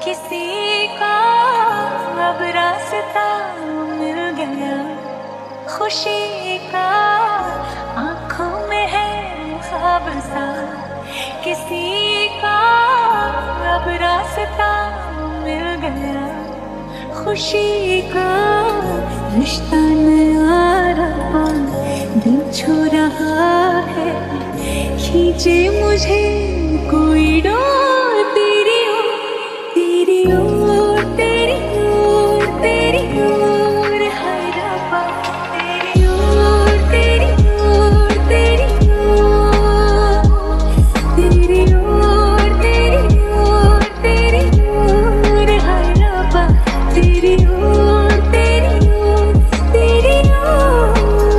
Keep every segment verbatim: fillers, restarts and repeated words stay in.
किसी का अब रास्ता मिल गया, खुशी का आंखों में है ख्वाब सा। किसी का अब रास्ता मिल गया, खुशी का रिश्ता नया रहा, दिल छू रहा है, खींचे मुझे कोई डोर तेरी ओर, तेरी ओर, तेरी ओर, तेरी ओर, हाय रब्बा तेरी ओर, तेरी ओर, तेरी ओर, तेरी ओर, तेरी ओर, तेरी ओर, हाय रब्बा तेरी ओर, तेरी ओर, तेरी ओर।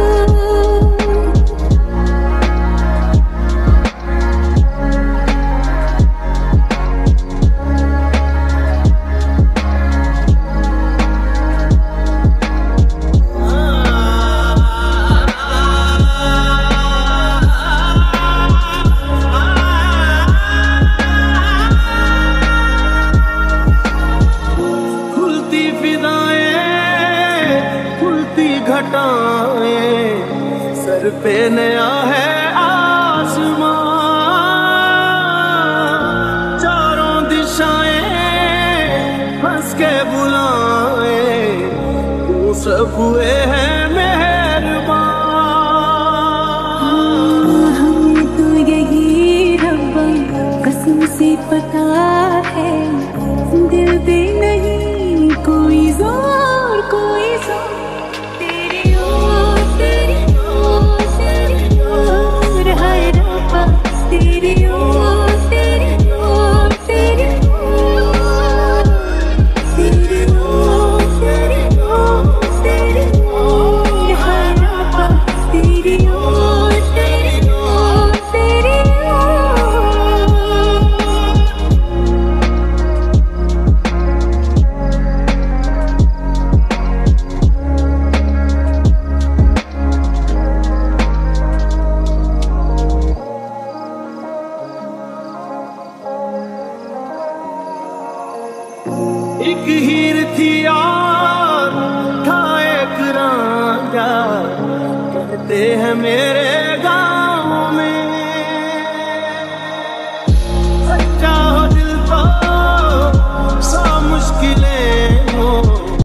सर पे नया है आसमां, चारों दिशाएं हंस के बुलाए, वो सब हुए हैं मेहरबान। हमें तो यही रब्बा कसम से पता है, दिल पे नहीं कोई जोर, कोई जोर। एक हीर थी यार था एक रांझा, कहते हैं मेरे